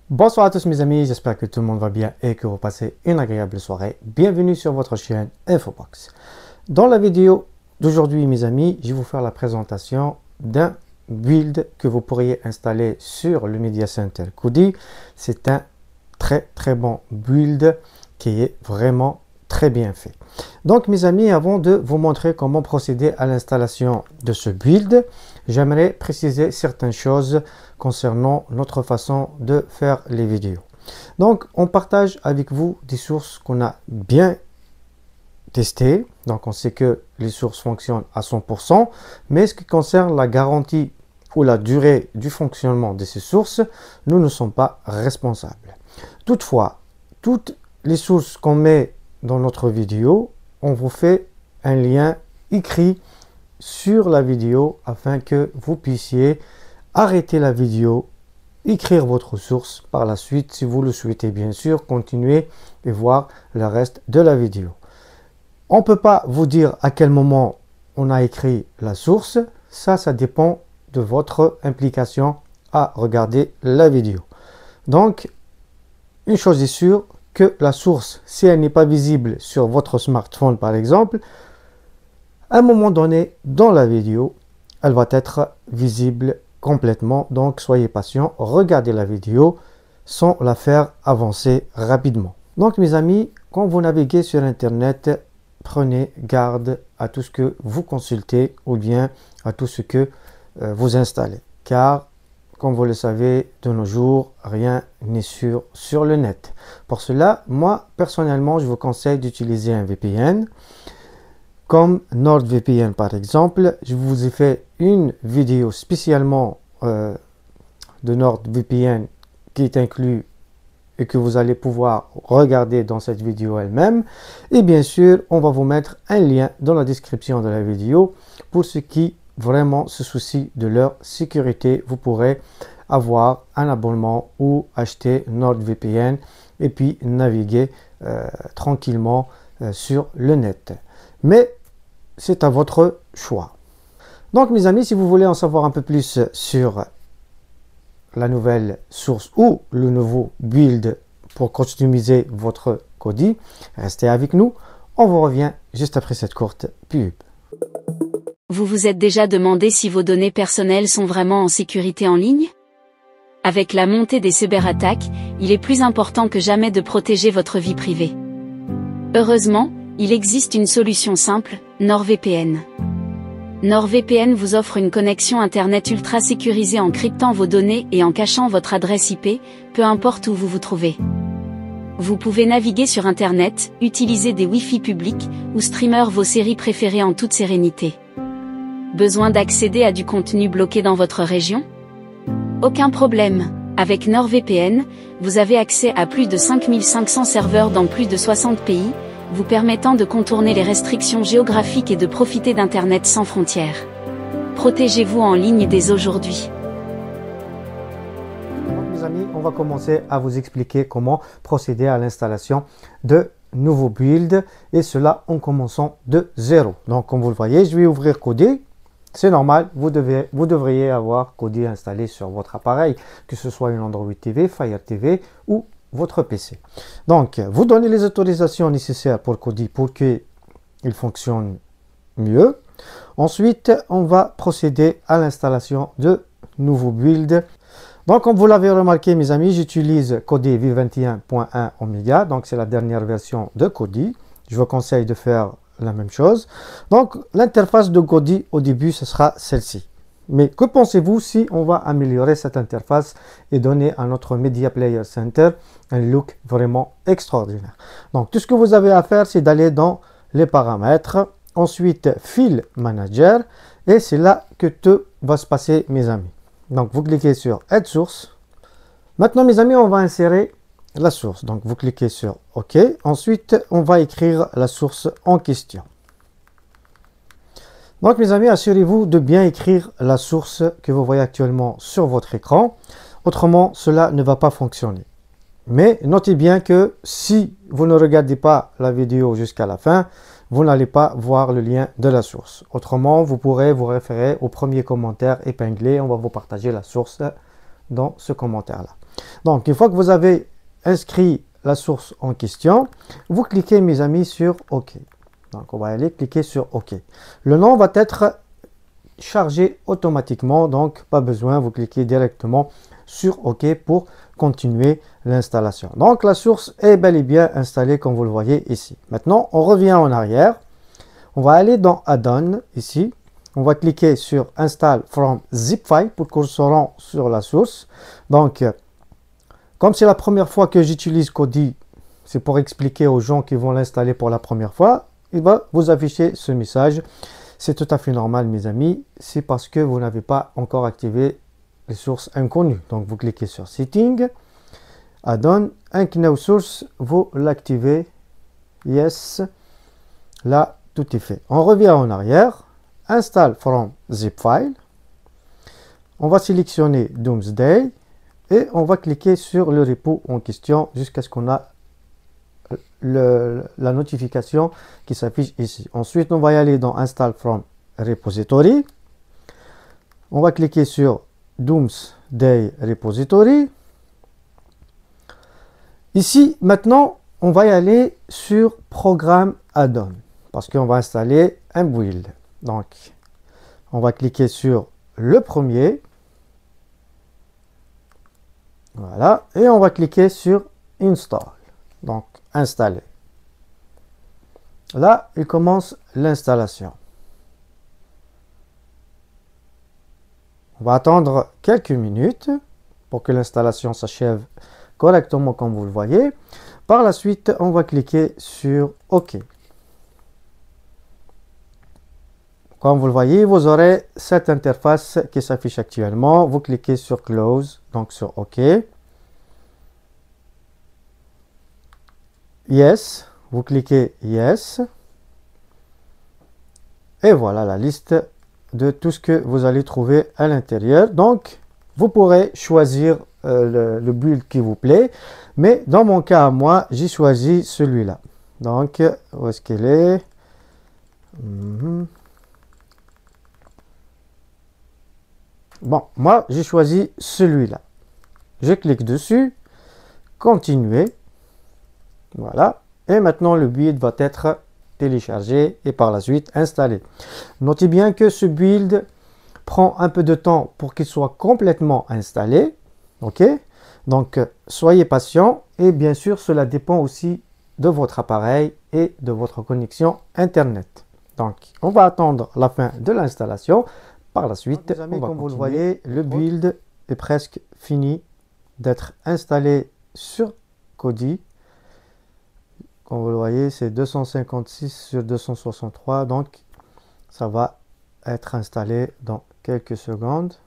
Bonsoir à tous mes amis, j'espère que tout le monde va bien et que vous passez une agréable soirée. Bienvenue sur votre chaîne Infobox. Dans la vidéo d'aujourd'hui mes amis, je vais vous faire la présentation d'un build que vous pourriez installer sur le Media Center Kodi. C'est un très bon build qui est vraiment très bien fait. Donc mes amis, avant de vous montrer comment procéder à l'installation de ce build, j'aimerais préciser certaines choses concernant notre façon de faire les vidéos. Donc on partage avec vous des sources qu'on a bien testées. Donc on sait que les sources fonctionnent à 100%, mais ce qui concerne la garantie ou la durée du fonctionnement de ces sources, nous ne sommes pas responsables. Toutefois, toutes les sources qu'on met dans notre vidéo, on vous fait un lien écrit sur la vidéo afin que vous puissiez arrêter la vidéo, écrire votre source par la suite si vous le souhaitez, bien sûr, continuer et voir le reste de la vidéo. On ne peut pas vous dire à quel moment on a écrit la source, ça dépend de votre implication à regarder la vidéo. Donc, une chose est sûre, que la source, si elle n'est pas visible sur votre smartphone par exemple, à un moment donné dans la vidéo, elle va être visible complètement. Donc soyez patient, regardez la vidéo sans la faire avancer rapidement. Donc mes amis, quand vous naviguez sur internet, prenez garde à tout ce que vous consultez ou bien à tout ce que vous installez, car comme vous le savez, de nos jours, rien n'est sûr sur le net. Pour cela, moi, personnellement, je vous conseille d'utiliser un VPN. Comme NordVPN, par exemple. Je vous ai fait une vidéo spécialement de NordVPN qui est inclus et que vous allez pouvoir regarder dans cette vidéo elle-même. Et bien sûr, on va vous mettre un lien dans la description de la vidéo pour ceux qui vraiment se soucient de leur sécurité. Vous pourrez avoir un abonnement ou acheter NordVPN et puis naviguer tranquillement sur le net. Mais c'est à votre choix. Donc mes amis, si vous voulez en savoir un peu plus sur la nouvelle source ou le nouveau build pour customiser votre Kodi, restez avec nous. On vous revient juste après cette courte pub. Vous vous êtes déjà demandé si vos données personnelles sont vraiment en sécurité en ligne? Avec la montée des cyberattaques, il est plus important que jamais de protéger votre vie privée. Heureusement, il existe une solution simple, NordVPN. NordVPN vous offre une connexion Internet ultra sécurisée en cryptant vos données et en cachant votre adresse IP, peu importe où vous vous trouvez. Vous pouvez naviguer sur Internet, utiliser des Wi-Fi publics ou streamer vos séries préférées en toute sérénité. Besoin d'accéder à du contenu bloqué dans votre région? Aucun problème. Avec NordVPN, vous avez accès à plus de 5500 serveurs dans plus de 60 pays, vous permettant de contourner les restrictions géographiques et de profiter d'Internet sans frontières. Protégez-vous en ligne dès aujourd'hui. Donc mes amis, on va commencer à vous expliquer comment procéder à l'installation de nouveaux builds et cela en commençant de zéro. Donc comme vous le voyez, je vais ouvrir Kodi. C'est normal, vous devriez avoir Kodi installé sur votre appareil, que ce soit une Android TV, Fire TV ou votre PC. Donc, vous donnez les autorisations nécessaires pour Kodi pour qu'il fonctionne mieux. Ensuite, on va procéder à l'installation de nouveaux builds. Donc, comme vous l'avez remarqué, mes amis, j'utilise Kodi V21.1 Omega. Donc, c'est la dernière version de Kodi. Je vous conseille de faire la même chose. Donc, l'interface de Kodi, au début, ce sera celle-ci. Mais que pensez-vous si on va améliorer cette interface et donner à notre Media Player Center un look vraiment extraordinaire? Donc, tout ce que vous avez à faire, c'est d'aller dans les paramètres, ensuite File Manager, et c'est là que tout va se passer, mes amis. Donc, vous cliquez sur Add Source. Maintenant, mes amis, on va insérer la source. Donc, vous cliquez sur OK. Ensuite, on va écrire la source en question. Donc, mes amis, assurez-vous de bien écrire la source que vous voyez actuellement sur votre écran. Autrement, cela ne va pas fonctionner. Mais notez bien que si vous ne regardez pas la vidéo jusqu'à la fin, vous n'allez pas voir le lien de la source. Autrement, vous pourrez vous référer au premier commentaire épinglé. On va vous partager la source dans ce commentaire-là. Donc, une fois que vous avez inscrit la source en question, vous cliquez, mes amis, sur OK. Donc, on va aller cliquer sur OK. Le nom va être chargé automatiquement, donc pas besoin, vous cliquez directement sur OK pour continuer l'installation. Donc, la source est bel et bien installée comme vous le voyez ici. Maintenant, on revient en arrière. On va aller dans Add-on ici. On va cliquer sur Install from zip file pour qu'on se rende sur la source. Donc, comme c'est la première fois que j'utilise Kodi, c'est pour expliquer aux gens qui vont l'installer pour la première fois, il va vous afficher ce message. C'est tout à fait normal, mes amis. C'est parce que vous n'avez pas encore activé les sources inconnues. Donc, vous cliquez sur Setting, Add-on, Unknown Source, vous l'activez. Yes. Là, tout est fait. On revient en arrière. Install from zip file. On va sélectionner Doomsday et on va cliquer sur le repo en question jusqu'à ce qu'on a la notification qui s'affiche ici. Ensuite, on va y aller dans Install from repository. On va cliquer sur Doomsday repository. Ici, maintenant, on va y aller sur Programme Add-on parce qu'on va installer un build. Donc, on va cliquer sur le premier. Voilà. Et on va cliquer sur Install. Donc, installer. Là, il commence l'installation. On va attendre quelques minutes pour que l'installation s'achève correctement comme vous le voyez. Par la suite, on va cliquer sur OK. Comme vous le voyez, vous aurez cette interface qui s'affiche actuellement. Vous cliquez sur Close, donc sur OK. Yes, vous cliquez Yes. Et voilà la liste de tout ce que vous allez trouver à l'intérieur. Donc, vous pourrez choisir le build qui vous plaît. Mais dans mon cas, moi, j'ai choisi celui-là. Donc, où est-ce qu'il est? Bon, moi, j'ai choisi celui-là. Je clique dessus. Continuer. Voilà. Et maintenant, le build va être téléchargé et par la suite installé. Notez bien que ce build prend un peu de temps pour qu'il soit complètement installé. OK? Donc, soyez patient et bien sûr, cela dépend aussi de votre appareil et de votre connexion Internet. Donc, on va attendre la fin de l'installation. Par la suite, amis, comme vous le voyez, le build est presque fini d'être installé sur Kodi. Comme vous le voyez, c'est 256 sur 263, donc ça va être installé dans quelques secondes.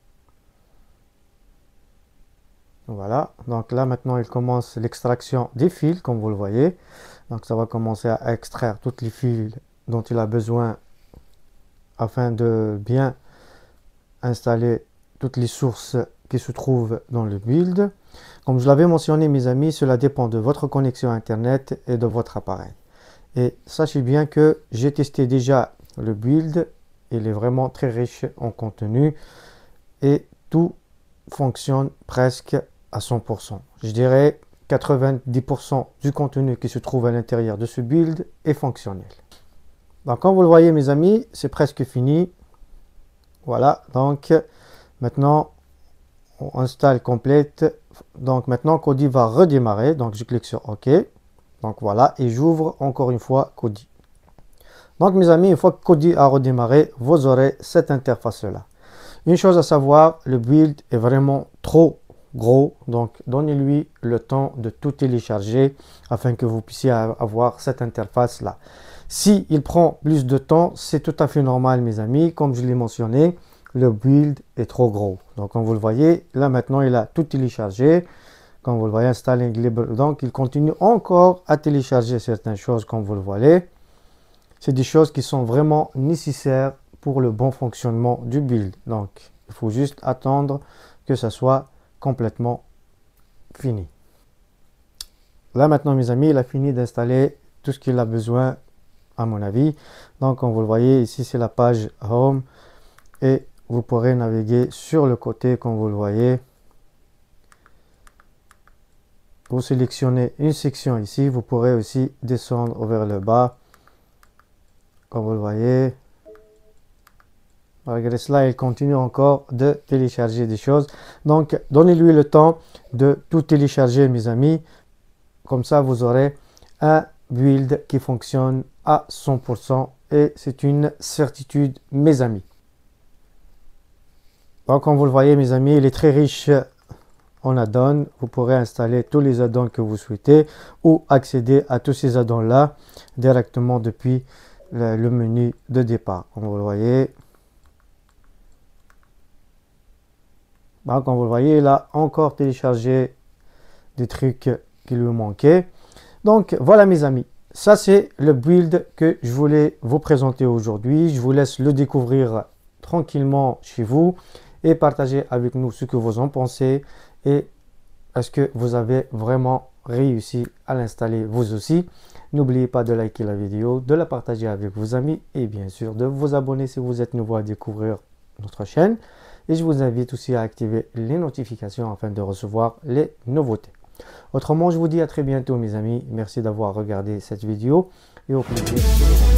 Voilà, donc là maintenant il commence l'extraction des fils, comme vous le voyez. Donc ça va commencer à extraire toutes les fils dont il a besoin afin de bien installer toutes les sources qui se trouvent dans le build. Comme je l'avais mentionné, mes amis, cela dépend de votre connexion Internet et de votre appareil. Et sachez bien que j'ai testé déjà le build. Il est vraiment très riche en contenu et tout fonctionne presque à 100%. Je dirais 90% du contenu qui se trouve à l'intérieur de ce build est fonctionnel. Donc, comme vous le voyez, mes amis, c'est presque fini. Voilà, donc maintenant, on installe complète. Donc maintenant, Kodi va redémarrer. Donc je clique sur OK. Donc voilà, et j'ouvre encore une fois Kodi. Donc mes amis, une fois que Kodi a redémarré, vous aurez cette interface-là. Une chose à savoir, le build est vraiment trop gros. Donc donnez-lui le temps de tout télécharger afin que vous puissiez avoir cette interface-là. Si il prend plus de temps, c'est tout à fait normal, mes amis. Comme je l'ai mentionné, le build est trop gros. Donc, comme vous le voyez, là maintenant, il a tout téléchargé. Comme vous le voyez, installing libre. Donc, il continue encore à télécharger certaines choses, comme vous le voyez. C'est des choses qui sont vraiment nécessaires pour le bon fonctionnement du build. Donc, il faut juste attendre que ça soit complètement fini. Là maintenant, mes amis, il a fini d'installer tout ce qu'il a besoin, à mon avis. Donc, comme vous le voyez, ici, c'est la page Home. Et vous pourrez naviguer sur le côté, comme vous le voyez. vous sélectionnez une section ici. Vous pourrez aussi descendre vers le bas. Comme vous le voyez. Malgré cela, il continue encore de télécharger des choses. Donc, donnez-lui le temps de tout télécharger, mes amis. Comme ça, vous aurez un build qui fonctionne à 100%. Et c'est une certitude, mes amis. Donc, comme vous le voyez, mes amis, il est très riche en add-ons. Vous pourrez installer tous les add-ons que vous souhaitez ou accéder à tous ces add-ons-là directement depuis le menu de départ. Comme vous le voyez. Donc, comme vous le voyez, il a encore téléchargé des trucs qui lui manquaient. Donc, voilà, mes amis. Ça, c'est le build que je voulais vous présenter aujourd'hui. Je vous laisse le découvrir tranquillement chez vous et partager avec nous ce que vous en pensez et est-ce que vous avez vraiment réussi à l'installer vous aussi. N'oubliez pas de liker la vidéo, de la partager avec vos amis et bien sûr de vous abonner si vous êtes nouveau à découvrir notre chaîne. Et je vous invite aussi à activer les notifications afin de recevoir les nouveautés. Autrement, je vous dis à très bientôt mes amis. Merci d'avoir regardé cette vidéo et au plaisir.